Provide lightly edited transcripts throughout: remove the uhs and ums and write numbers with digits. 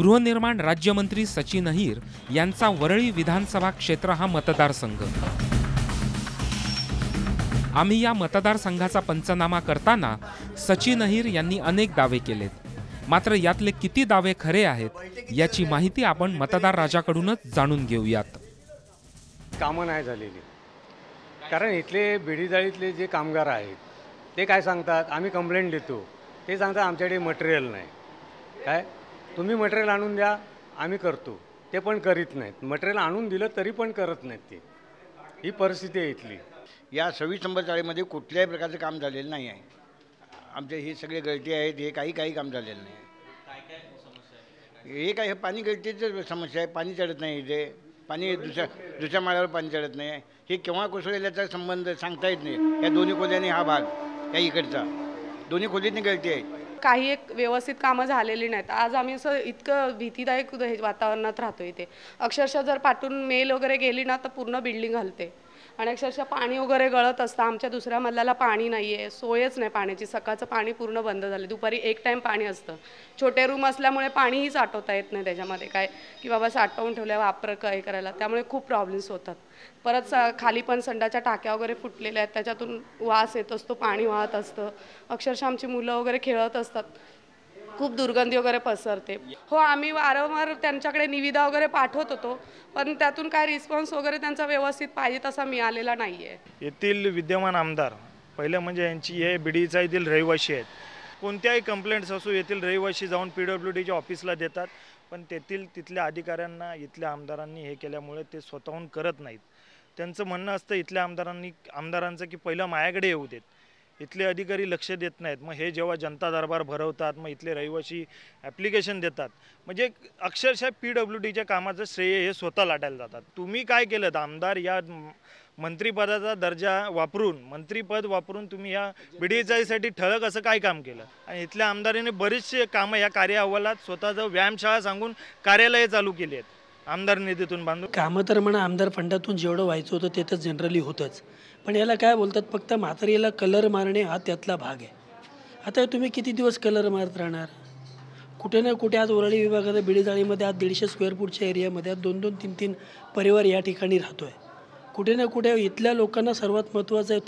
गृहनिर्माण राज्यमंत्री सचिन अहिर यांचा वरळी विधानसभा क्षेत्र हा मतदारसंघ। आम्ही या मतदारसंघाचा पंचनामा करताना सचिन अहिर यांनी अनेक दावे केलेत, मात्र यातले किती दावे खरे आहेत याची माहिती आपण मतदार राजाकडूनच जाणून घेऊयात। कामं नाही झालेली, कारण इथले बिडीजाळीतले जे कामगार आहेत ते काय सांगतात, आम्ही कंप्लेंट देतो, ते सांगतात आमच्याकडे मटेरियल नाही। काय तुम्ही मटेरियल आणून द्या, आम्ही करतो, ते पण करीत नाहीत। मटेरियल आणून दिलं तरी पण करत नाहीत ते, ही परिस्थिती आहे इथली। या 26 नंबर चाळीमध्ये कुठल्याही प्रकारचं काम झालेलं नाही आहे। आमचे हे सगळे गळती आहेत, हे काही काम झालेलं नाही। हे काय, हे पाणी गळतीचं समस्या आहे, पाणी चढत नाही इथे, पाणी दुसऱ्या माळ्यावर पाणी चढत नाही। हे केव्हा कोसळल्याचा संबंध सांगता येत नाही। या दोन्ही खोल्याने हा भाग या इकडचा दोन्ही खोलीतनी गळती आहे। काही एक व्यवस्थित कामं झालेली नाहीत। आज आम्ही असं इतकं भीतीदायक वातावरणात राहतो इथे, अक्षरशः जर पाठून मेल वगैरे गेली ना तर पूर्ण बिल्डिंग हलते आणि अक्षरशः पाणी वगैरे गळत असतं। आमच्या दुसऱ्या मजल्याला पाणी नाही आहे, सोयच नाही पाण्याची। सकाळचं पाणी पूर्ण बंद झालं, दुपारी एक टाईम पाणी असतं। छोटे रूम असल्यामुळे पाणीही साठवता येत नाही त्याच्यामध्ये, काय की बाबा साठवून ठेवल्या वापर काय करायला, त्यामुळे खूप प्रॉब्लेम्स होतात। परत खाली पण संडाच्या टाक्या वगैरे फुटलेल्या आहेत, त्याच्यातून वास येत असतो, पाणी वाहत असतं। अक्षरशः आमची मुलं वगैरे खेळत असतात, खूप दुर्गंधी वगैरे पसरते। हो, आम्ही वारंवार त्यांच्याकडे निविदा वगैरे पाठवत होतो, पण त्यातून काय रिस्पॉन्स वगैरे त्यांचा व्यवस्थित पाहिजे तसा मिळालेला नाही आहे। येथील विद्यमान आमदार पहिलं म्हणजे यांची हे बिडीचा येथील रहिवासी आहेत। कोणत्याही कंप्लेंट्स असो येथील रहिवासी जाऊन PWDच्या ऑफिसला देतात, पण तिथल्या अधिकाऱ्यांना इथल्या आमदारांनी हे केल्यामुळे ते स्वतःहून करत नाहीत। त्यांचं म्हणणं असतं इथल्या आमदारांचं की पहिलं माझ्याकडे येऊ देत, इथले अधिकारी लक्ष देत नाहीत। मग हे जेव्हा जनता दरबार भरवतात, मग इथले रहिवासी ॲप्लिकेशन देतात, म्हणजे अक्षरशः PWDच्या कामाचं श्रेय हे स्वतः लाटायला जातात। तुम्ही काय केलं, आमदार या मंत्रिपदाचा दर्जा वापरून, मंत्रिपद वापरून तुम्ही या बिडीचाईसाठी ठळक असं काय काम केलं? आणि इथल्या आमदारांनी बरेचसे कामं या कार्य अहवालात स्वतःचं व्यायामशाळा सांगून कार्यालये चालू केली आहेत आमदार निधीतून बांधून। कामं तर म्हणा आमदार फंडातून जेवढं व्हायचं होतं ते तर जनरली होतंच, पण याला काय बोलतात, फक्त म्हातारीला कलर मारणे हा त्यातला भाग आहे। आता तुम्ही किती दिवस कलर मारत राहणार? कुठे ना कुठे आज वरळी विभागात बिडीजाळीमध्ये आज 150 स्क्वेअर फूटच्या एरियामध्ये आज 2-2, 3-3 परिवार या ठिकाणी राहतो आहे। कुठे ना कुठे इथल्या लोकांना सर्वात महत्त्वाचा आहे तो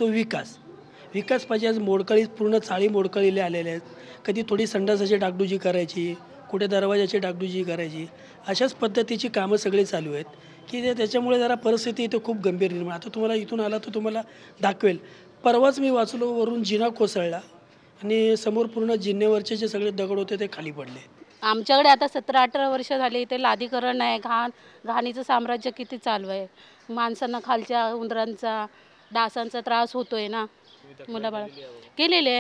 विकास पाहिजे। आज मोडकळी पूर्ण चाळी मोडकळीले आलेले आहेत, कधी थोडी संडासाची डागडुजी करायची, कुठे दरवाजाची डागडुजी करायची, अशाच पद्धतीची कामं सगळी चालू आहेत की त्याच्यामुळे जरा परिस्थिती इथे खूप गंभीर निर्माण। आता तुम्हाला इथून आला तर तुम्हाला दाखवेल, परवाच मी वाचलो वरून जिना कोसळला आणि समोर पूर्ण जिन्यावरचे जे सगळे दगड होते ते खाली पडले। आमच्याकडे आता 17-18 वर्ष झाली इथे लादीकरण आहे, घाणीचं साम्राज्य किती चालू आहे। माणसांना खालच्या उंदरांचा डासांचा त्रास होतोय ना, मुलाबाळा केलेले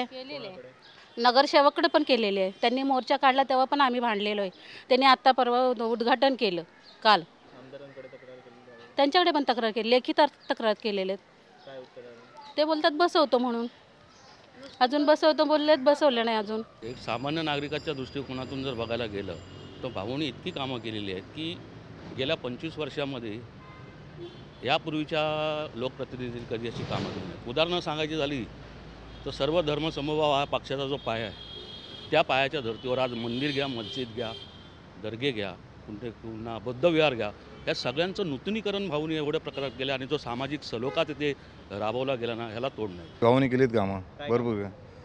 नगरसेवकडे पण केलेले आहे। त्यांनी मोर्चा काढला तेव्हा पण आम्ही भांडलेलो आहे। त्यांनी आत्ता परवा उद्घाटन केलं काल, त्यांच्याकडे पण तक्रार केली, लेखी तक्रार केलेले आहेत। ते बोलतात बसवतो म्हणून, अजून बसवतो बोललेत, बसवलं नाही अजून। एक सामान्य नागरिकाच्या दृष्टिकोनातून जर बघायला गेलं तर भाऊनी इतकी कामं केलेली आहेत की गेल्या 25 वर्षामध्ये यापूर्वीच्या लोकप्रतिनिधींनी कधी अशी कामं केली नाहीत। उदाहरणं सांगायची झाली तर सर्व धर्मसमभाव हा पक्षाचा जो पाया आहे, त्या पायाच्या धर्तीवर आज मंदिर घ्या, मस्जिद घ्या, दर्गे घ्या, पुन्हा बौद्धविहार घ्या, या सगळ्यांचं नूतनीकरण भाऊनी एवढ्या प्रकारात केलं आणि जो सामाजिक सलोखा तिथे राबवला गेला ना, ह्याला तोड नाही। भाऊनी केलीत कामं भरपूर।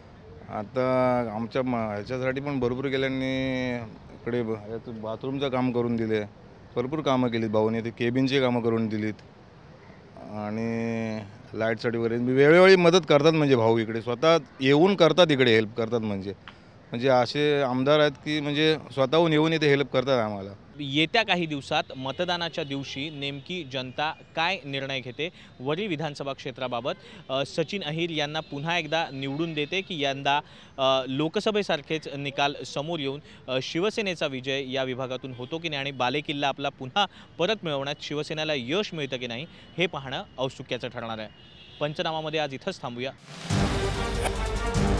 आता आमच्या ह्याच्यासाठी पण भरपूर केल्याने इकडे बाथरूमचं काम करून दिले, भरपूर कामं केलीत भाऊनी। ते केबिनची कामं करून दिलीत आणि लाईटसाठी वगैरे वेळोवेळी मदत करतात। म्हणजे भाऊ इकडे स्वतः येऊन करतात, इकडे हेल्प करतात। म्हणजे असे आमदार आहेत की म्हणजे स्वतःहून येऊन इथे हेल्प करतात आम्हाला। येत्या काही दिवसात मतदानाच्या दिवशी नेमकी जनता काय निर्णय घेते वरळी विधानसभा क्षेत्राबाबत, सचिन अहिर यांना पुन्हा एकदा निवडून देते की यंदा लोकसभेसारखेच निकाल समोर येऊन शिवसेनेचा विजय या विभागातून होतो की नाही आणि बालेकिल्ला आपला पुन्हा परत मिळवण्यात शिवसेनेला यश मिळतं की नाही हे पाहणं औत्सुक्याचं ठरणार आहे। पंचनामामध्ये आज इथंच थांबूया।